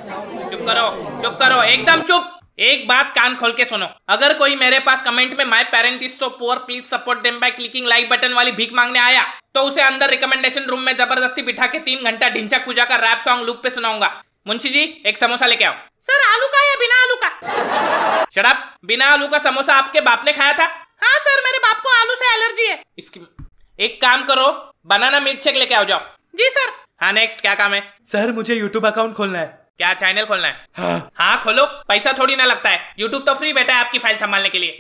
चुप करो, चुप करो, एकदम चुप। एक बात कान खोल के सुनो, अगर कोई मेरे पास कमेंट में my parent is so poor please support them by clicking like button वाली भीख मांगने आया तो उसे अंदर रिकमेंडेशन रूम में जबरदस्ती बिठा के 3 घंटा ढिंचक पूजा का रैप सॉन्ग लूप पे सुनाऊंगा। मुंशी जी एक समोसा लेके आओ। सर आलू का या बिना आलू का? शट अप, बिना आलू का समोसा आपके बाप ने खाया था? हाँ सर, मेरे बाप को आलू से एलर्जी है। इसकी एक काम करो, बनाना मिल्क शेक लेके आओ जाओ। जी सर। हाँ नेक्स्ट, क्या काम है? सर मुझे यूट्यूब अकाउंट खोलना है। क्या चैनल खोलना है? हाँ। हाँ खोलो, पैसा थोड़ी ना लगता है, यूट्यूब तो फ्री बैठा है आपकी फाइल संभालने के लिए।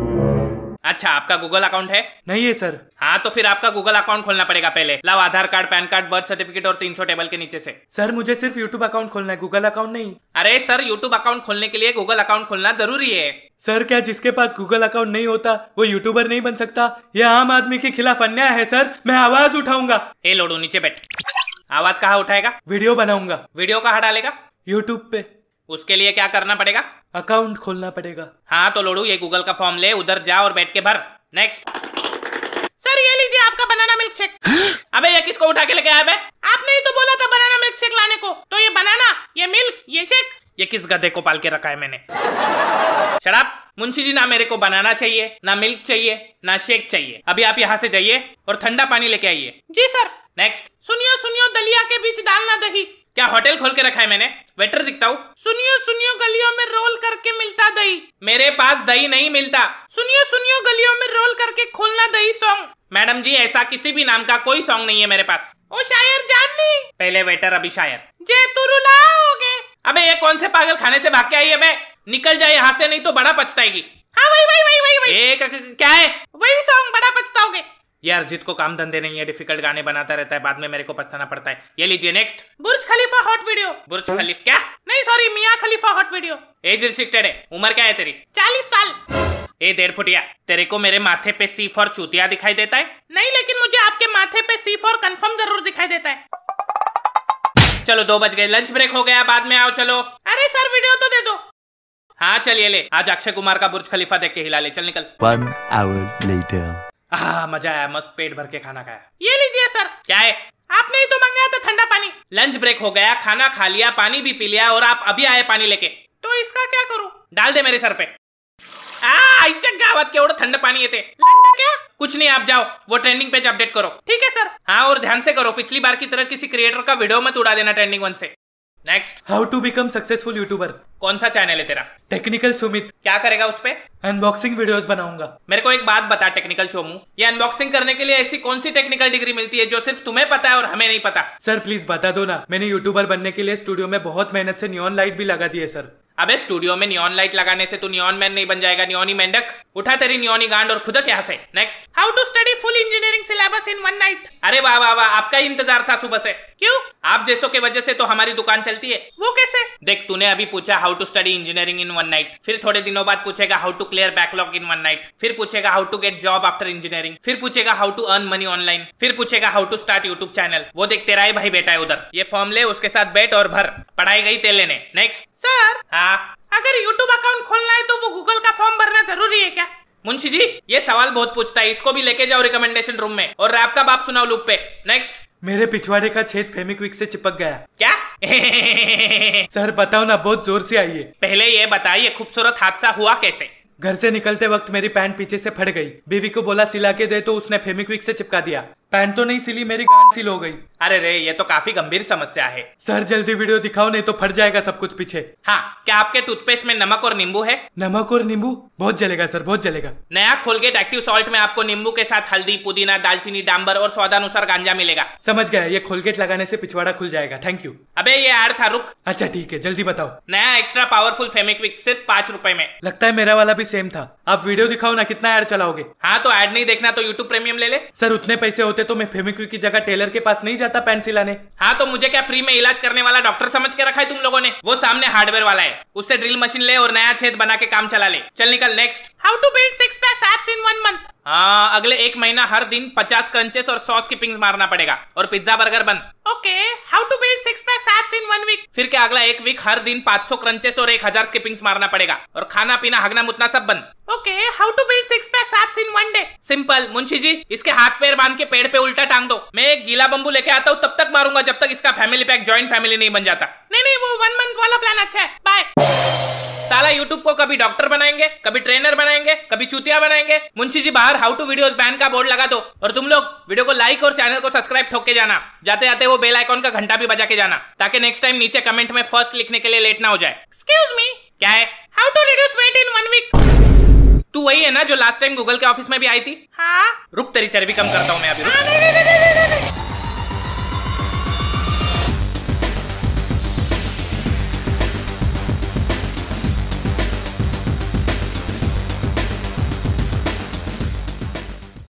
अच्छा आपका गूगल अकाउंट है? नहीं है सर। हाँ तो फिर आपका गूगल अकाउंट खोलना पड़ेगा पहले। लाओ Aadhaar card, PAN card, birth certificate और 300 टेबल के नीचे से। सर मुझे सिर्फ यूट्यूब अकाउंट खोलना है, गूगल अकाउंट नहीं। अरे सर यूट्यूब अकाउंट खोलने के लिए गूगल अकाउंट खोलना जरूरी है। सर क्या जिसके पास गूगल अकाउंट नहीं होता वो यूट्यूबर नहीं बन सकता? यह आम आदमी के खिलाफ अन्याय है सर, मैं आवाज उठाऊंगा। ए लोडू नीचे बैठ। आवाज कहाँ उठाएगा? वीडियो बनाऊंगा। वीडियो कहाँ डालेगा? यूट्यूब पे। उसके लिए क्या करना पड़ेगा? अकाउंट खोलना पड़ेगा। हाँ तो लोडू ये गूगल का फॉर्म ले, उधर जा और बैठ के भर। नेक्स्ट। सर ये लीजिए आपका बनाना मिल्क शेक। अबे ये किसको उठा के लेके आया बे? आपने ही तो बोला था बनाना मिल्क शेक लाने को, तो ये बनाना, ये मिल्क, ये शेक। ये किस गधे को पाल के रखा है मैंने? शराब मुंशी जी, ना मेरे को बनाना चाहिए, ना मिल्क चाहिए, ना शेक चाहिए। अभी आप यहाँ से जाइए और ठंडा पानी लेके आइए। जी सर। नेक्स्ट। सुनियो सुनियो दलिया के बीच डालना दही। क्या होटल खोल के रखा है मैंने? वेटर दिखता हूँ? सुनियो सुनियो गलियों में रोल करके मिलता दही। मेरे पास दही नहीं मिलता। सुनियो सुनियो गलियों में रोल करके खोलना दही सॉन्ग। मैडम जी ऐसा किसी भी नाम का कोई सॉन्ग नहीं है मेरे पास। ओ शायर जाननी। पहले वेटर अभी शायर। जे तू रुलाओगे। अबे ये कौन से पागल खाने से भाग के आई है बे? निकल जाए यहाँ से, नहीं तो बड़ा पछताएगी। हाँ वही वही वही वही वही। क्या है? वही सॉन्ग, बड़ा पछताओगे। यार अर्जित को काम धंधे नहीं है, डिफिकल्ट गाने बनाता रहता है, बाद में मेरे को पछताना पड़ता है। ये लीजिए next. Burj Khalifa hot video. Burj Khalif क्या? नहीं sorry, Mia Khalifa hot video. Age restricted है। उम्र क्या है तेरी? 40 साल। ए 1.5 फुटिया, तेरे को मेरे माथे पे सी फॉर चूतिया दिखाई देता है? नहीं, लेकिन मुझे आपके माथे पे सी फॉर कंफर्म जरूर दिखाई देता है। चलो 2 बज गए, लंच ब्रेक हो गया, बाद में आओ। चलो। अरे सर वीडियो तो दे दो। हाँ चलिए ले, आज अक्षय कुमार का बुर्ज खलीफा देख के हिला ले। चल निकल। 1 hour later. मजा आया, मस्त पेट भर के खाना खाया। ये लीजिए सर। क्या है? आपने ही तो मंगाया था ठंडा पानी। लंच ब्रेक हो गया, खाना खा लिया, पानी भी पी लिया और आप अभी आए पानी लेके। तो इसका क्या करूं? डाल दे मेरे सर पे। गावत केवढं थंड पानी येते। लंडा क्या? कुछ नहीं, आप जाओ, वो ट्रेंडिंग पेज अपडेट करो। ठीक है सर। हाँ और ध्यान से करो, पिछली बार की तरह किसी क्रिएटर का वीडियो मत उड़ा देना ट्रेंडिंग 1 से। Next. How to become successful YouTuber. कौन सा चैनल है तेरा? टेक्निकल सुमित। क्या करेगा उस पे? अनबॉक्सिंग वीडियोस बनाऊंगा। मेरे को एक बात बता टेक्निकल चोमू, ये अनबॉक्सिंग करने के लिए ऐसी कौन सी टेक्निकल डिग्री मिलती है जो सिर्फ तुम्हें पता है और हमें नहीं पता? सर प्लीज बता दो ना, मैंने यूट्यूबर बनने के लिए स्टूडियो में बहुत मेहनत से नियॉन लाइट भी लगा दी है सर। अबे स्टूडियो में नियॉन लाइट लगाने से तू नियॉन मैन नहीं बन जाएगा, नियॉनी मेंढक। उठा तेरी नियॉनी गांड और खुदक यहाँ से। Next. How to study full engineering syllabus in 1 night. अरे वाह वाह वाह, आपका ही इंतजार था सुबह से। क्यों? आप जैसों के वजह से तो हमारी दुकान चलती है। वो कैसे? देख, तूने अभी पूछा how to study engineering in 1 night, फिर थोड़े दिनों बाद पूछेगा how to clear backlog in 1 night, फिर पूछेगा how to get job after engineering, फिर पूछेगा how to earn money online, फिर पूछेगा how to start YouTube channel. वो देख तेरा ही भाई बेटा है उधर, ये फॉर्म ले, उसके साथ बैठ और भर। पढ़ाई गई तेल लेने। नेक्स्ट। सर। हाँ। अगर यूट्यूब अकाउंट खोलना है तो वो गूगल का फॉर्म भरना जरूरी है क्या? मुंशी जी ये सवाल बहुत पूछता है, इसको भी लेके जाओ रिकमेंडेशन रूम में और रैप का बाप सुनाओ लूप पे। नेक्स्ट। मेरे पिछवाड़े का छेद फेविक्विक से चिपक गया। क्या? सर बताओ ना, बहुत जोर से आई है। पहले ये बताइए खूबसूरत हादसा हुआ कैसे? घर से निकलते वक्त मेरी पैंट पीछे से फट गई, बीवी को बोला सिला के दे तो उसने फेविक्विक से चिपका दिया। पैंट तो नहीं सिली, मेरी गांड सील हो गई। अरे रे, ये तो काफी गंभीर समस्या है। सर जल्दी वीडियो दिखाओ, नहीं तो फट जाएगा सब कुछ पीछे। हाँ, क्या आपके टूथपेस्ट में नमक और नींबू है? नमक और नींबू? बहुत जलेगा सर, बहुत जलेगा। नया कोलगेट एक्टिव सॉल्ट में आपको नींबू के साथ हल्दी, पुदीना, दालचीनी, डांबर और स्वादानुसार गांजा मिलेगा। समझ गया, ये कोलगेट लगाने से पिछवाड़ा खुल जाएगा। Thank you. अबे ये ऐड था, रुक। अच्छा ठीक है, जल्दी बताओ। नया एक्स्ट्रा पावरफुल फेविक्विक सिर्फ 5 रुपए में। लगता है मेरा वाला भी सेम था। आप वीडियो दिखाओ ना, कितना ऐड चलाओगे? हाँ तो ऐड नहीं देखना तो यूट्यूब प्रीमियम ले ले। सर उतने पैसे होते तो मैं फेविक्विक की जगह टेलर के पास नहीं जाता पैंट सिलाने। हाँ तो मुझे क्या फ्री में इलाज करने वाला डॉक्टर समझ के रखा है तुम लोगों ने? वो सामने हार्डवेयर वाला है, उससे ड्रिल मशीन ले और नया छेद बना के काम चला ले। चल निकल। Next. How to build 6 packs abs in 1 month. हाँ, अगले 1 महीना हर दिन 50 क्रंचेस और 100 स्किपिंग्स मारना पड़ेगा और पिज्जा बर्गर बंद। Okay, how to build 6 packs abs in 1 week? फिर क्या अगला 1 वीक हर दिन 500 क्रंचेस और 1000 स्किपिंग्स मारना पड़ेगा और खाना पीना हगना मुतना सब बंद। Okay, how to build 6 packs abs in 1 day? Simple, Munshi ji इसके हाथ पैर बांध के पेड़ पे उल्टा टांग दो। मैं एक गीला बम्बू लेके आता हूँ, तब तक मारूंगा जब तक इसका फैमिली पैक जॉइंट फैमिली नहीं बन जाता। नहीं, वो 1 मंथ वाला प्लान अच्छा है। बाय। साला यूट्यूब को कभी डॉक्टर बनाएंगे, कभी ट्रेनर बनाएंगे, कभी चूतिया बनाएंगे। मुंशी जी बाहर हाउ टू वीडियोस बैन का बोर्ड लगा दो और तुम लोग वीडियो को लाइक और चैनल को सब्सक्राइब ठोक के जाना। जाते जाते वो बेल आइकॉन का घंटा भी बजा के जाना ताकि नेक्स्ट टाइम नीचे कमेंट में फर्स्ट लिखने के लिए लेट ना हो जाए। एक्सक्यूज मी, क्या है? How to reduce weight in 1 week? तू वही है ना जो लास्ट टाइम गूगल के ऑफिस में भी आई थी? हाँ। रुक तेरी चर्बी कम करता हूँ मैं अभी। रुक। नहीं,